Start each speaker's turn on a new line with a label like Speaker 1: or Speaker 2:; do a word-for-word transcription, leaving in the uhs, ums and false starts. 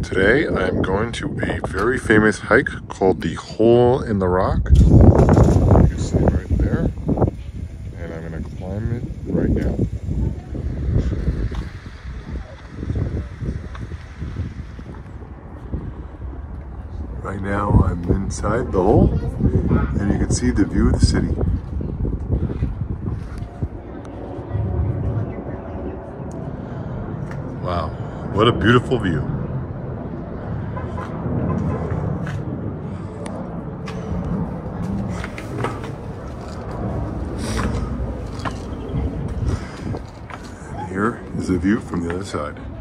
Speaker 1: Today I'm going to a very famous hike called the Hole in the Rock. You can see it right there. And I'm going to climb it right now. Right now I'm inside the hole and you can see the view of the city. Wow, what a beautiful view. And here is the view from the other side.